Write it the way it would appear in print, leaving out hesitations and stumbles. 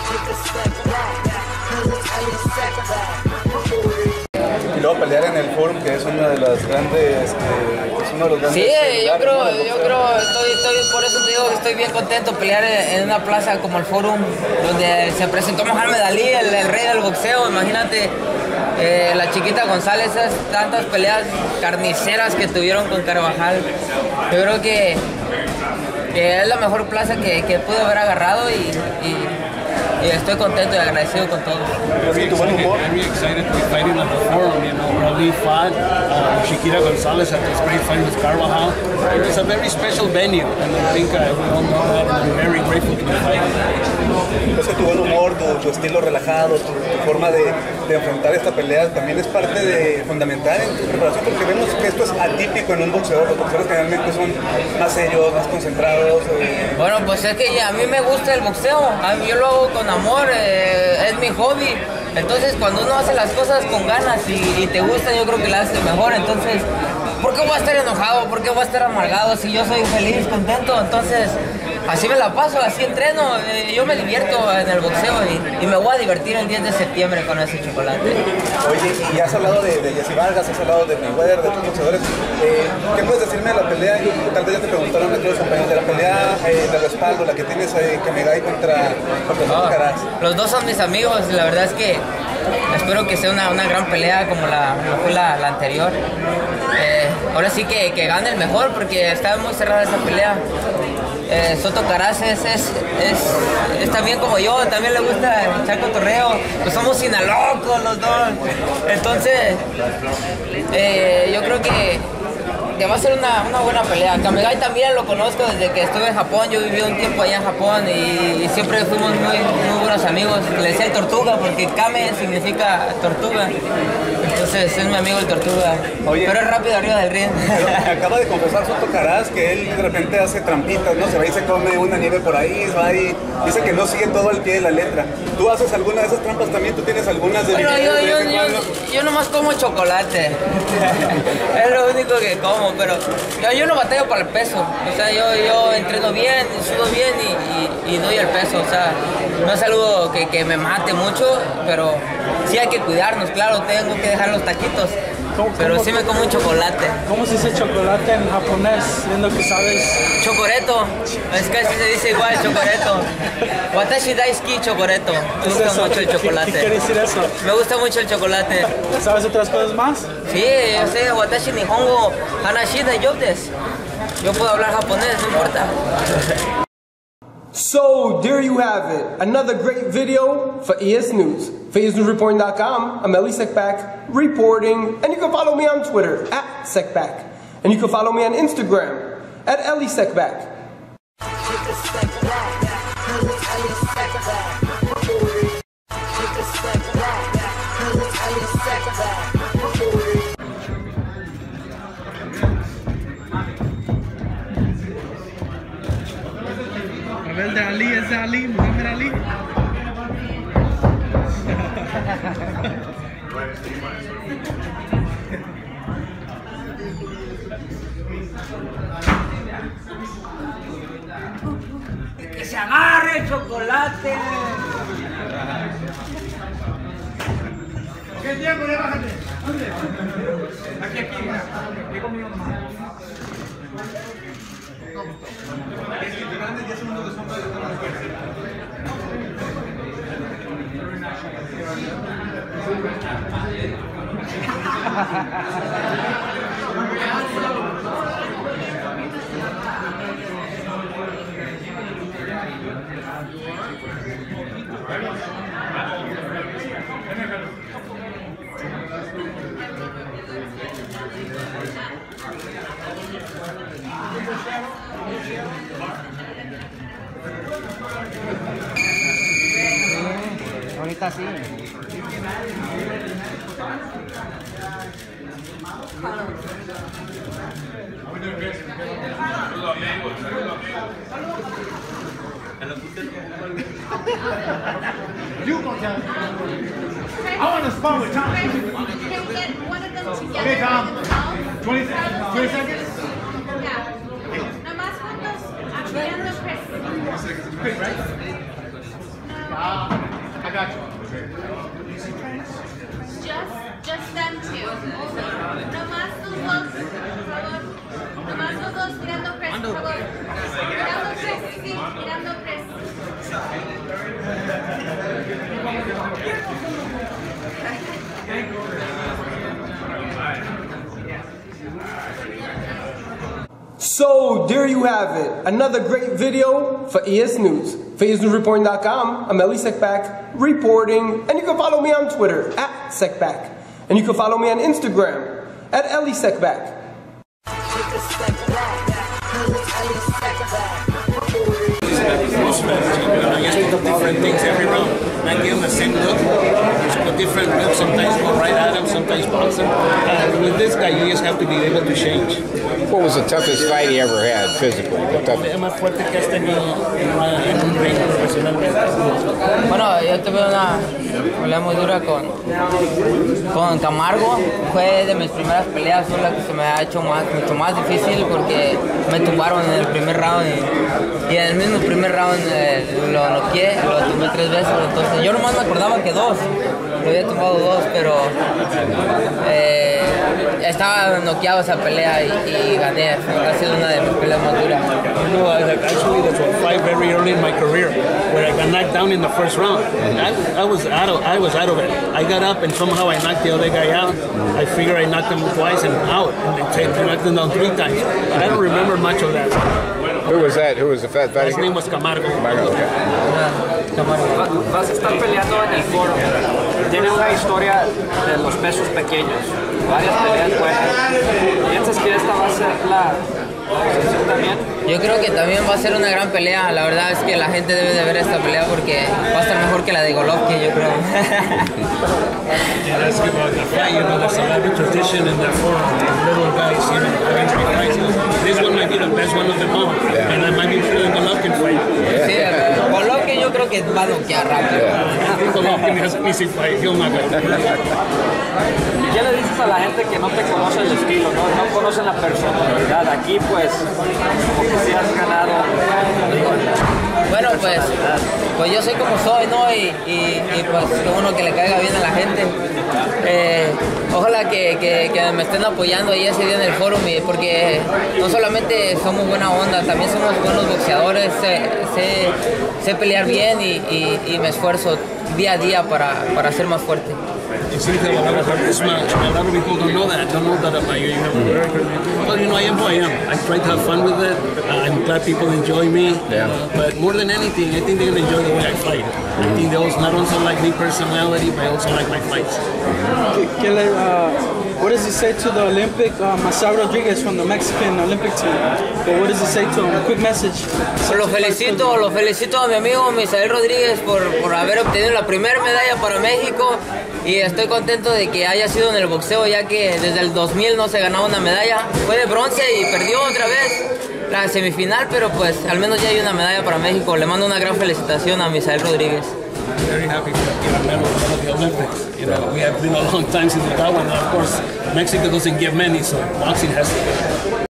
Y luego pelear en el Forum, que es una de las grandes, es uno de los grandes. Sí, yo creo, por eso te digo que estoy bien contento pelear en una plaza como el Forum, donde se presentó Muhammad Ali, el rey del boxeo. Imagínate, la Chiquita González, esas tantas peleas carniceras que tuvieron con Carvajal. Yo creo que es la mejor plaza que pude haber agarrado y estoy contento y agradecido con todos. Very excited to be fighting at the Forum. You know, Ali fought Chiquita González at this great fight with Carvajal. It's a very special venue, and I think we all know that. I'm very grateful to be fighting. Entonces tu buen humor, tu estilo relajado, tu forma de enfrentar esta pelea también es parte fundamental en tu preparación, porque vemos que esto es atípico en un boxeador. Los boxeadores generalmente son más serios, más concentrados. Bueno, pues es que a mí me gusta el boxeo, yo lo hago con amor, es mi hobby. Entonces cuando uno hace las cosas con ganas y te gusta, yo creo que la hace mejor. Entonces, ¿por qué voy a estar enojado? ¿Por qué voy a estar amargado si yo soy feliz, contento? Entonces, así me la paso, así entreno. Yo me divierto en el boxeo y me voy a divertir el 10 de septiembre con ese chocolate. Oye, y has hablado de Jesse Vargas, has hablado de Mayweather, de tus boxeadores. ¿Qué puedes decirme de la pelea? Tal vez ya te preguntaron de todos los compañeros de la pelea de respaldo, la que tienes Kamegai contra Alcaraz. Los dos son mis amigos, la verdad es que espero que sea una gran pelea como fue la anterior. Ahora sí que gane el mejor, porque está muy cerrada esa pelea. Soto Caraz es también como yo, también le gusta echar cotorreo, pues somos sinalocos los dos. Entonces, yo creo que va a ser una buena pelea. Kamegai también lo conozco desde que estuve en Japón. Yo viví un tiempo allá en Japón y siempre fuimos muy buenos amigos. Le decía el Tortuga porque Kame significa tortuga. Entonces es mi amigo el Tortuga. Oye, pero es rápido arriba del ring. Acaba de confesar Soto Caraz que él de repente hace trampitas, ¿no? Se va y se come una nieve por ahí, va y dice que no sigue todo al pie de la letra. ¿Tú haces alguna de esas trampas también? ¿Tú tienes algunas de Bueno, yo nomás como chocolate. Es lo único que como, pero yo no batallo para el peso. O sea, yo entreno bien, sudo bien y doy el peso. O sea, no es algo que me mate mucho, pero sí hay que cuidarnos. Claro, tengo que dejar los taquitos. Pero sí me como un chocolate. ¿Cómo se dice chocolate en japonés? Viendo que sabes. Chocoreto. Es que así se dice igual, chocoreto. Watashi daisuki chocoreto. Me gusta mucho el chocolate. ¿Qué quiere decir eso? Me gusta mucho el chocolate. ¿Sabes otras cosas más? Sí, yo sé. Watashi nihongo hanashi daijoubu desu. Yo puedo hablar japonés, no importa. So, there you have it. Another great video for ES News. For ESNewsReporting.com, I'm Eli Sekback reporting, and you can follow me on Twitter @Sekback. And you can follow me on Instagram @Eli Sekback. El de Ali es de Ali, Muhammad Ali. ¡Que se agarre el chocolate! ¿Qué tiempo? Ya bájate. ¿Dónde? Aquí, aquí conmigo nomás. Ahorita sí. You go down. I want to spar with Tom. Can we get one of them together? Okay, Tom. in the mouth? 20 seconds? Yeah. Nomás con los, Chris. Quick, right? No. Just them two. Nomás los dos, por favor. Nomás los dos mirando press, por favor. Mirando press, sí, mirando press. So there you have it, another great video for ES News. For ESNewsReporting.com, I'm Eli Sekback reporting, and you can follow me on Twitter at Sekback, and you can follow me on Instagram at Eli Sekback. I just put different things every round. Not give them the same look. Just put different looks. Sometimes go right at them, sometimes box them. With this guy, you just have to be able to change. What was the toughest fight he ever had physically? The toughest? Es más fuerte que has tenido en un ring profesionalmente. Bueno, yo tuve una pelea muy dura con Camargo. Fue de mis primeras peleas, fue la que se me ha hecho mucho más difícil porque me tumbaron en el primer round y en el mismo primer round lo noqueé, lo tumbé 3 veces. Entonces yo nomás me acordaba que 2, lo había tumbado 2, pero estaba noqueado esa pelea y gané. Ha sido una de mis peleas más duras. You know, actually, that's a fight very early in my career where I got knocked down in the first round. I was out of it. I got up and somehow I knocked the other guy out. I figured I knocked him twice and out, and I knocked him down 3 times. But I don't remember much of that. Who was that? Who was the fat fighting? His name was Camargo. Camargo, okay. Vas a estar peleando en el foro. Tiene una historia de los pesos pequeños. Varias peleas buenas. ¿Piensas que esta va a ser la posición también? Yo creo que también va a ser una gran pelea. La verdad es que la gente debe de ver esta pelea porque va a estar mejor que la de Golovkin, yo creo. Yeah, that's about the fight. You know, there's a lot of tradition in that forum. Little guys, you know, having 3 fights. This one might be the best one of them all. And I might be feeling the Golovkin fight. Sí, Golovkin yo creo que va a noquear rápido. I think Golovkin has an easy fight. He'll knock it. ¿Qué le dices a la gente que no te conoce el estilo, no conocen la personalidad? Aquí pues, como que sí has ganado. Bueno, pues yo soy como soy, ¿no? Y pues que uno que le caiga bien a la gente. Ojalá que me estén apoyando ahí ese día en el foro, porque no solamente somos buena onda, también somos buenos boxeadores, sé pelear bien y me esfuerzo día a día para ser más fuerte. It seems that a lot of this match, a lot of people don't know that about you. Well, you know, I am who I am. I try to have fun with it. I'm glad people enjoy me. Yeah. But more than anything, I think they're going to enjoy the way I fight. I think they also not only like me personality, but also like my fights. What does he say to the Olympic, Masai Rodriguez from the Mexican Olympic team? But what does he say to him? A quick message. Lo felicito a mi amigo Misael Rodríguez por haber obtenido la primera medalla para México y estoy contento de que haya sido en el boxeo, ya que desde el 2000 no se ganaba una medalla. Fue de bronce y perdió otra vez la semifinal, pero pues al menos ya hay una medalla para México. Le mando una gran felicitación a Misael Rodríguez. Very happy to get a medal at the Olympics. You know, we have been a long time since we got one. Of course, Mexico doesn't give many, so boxing has to.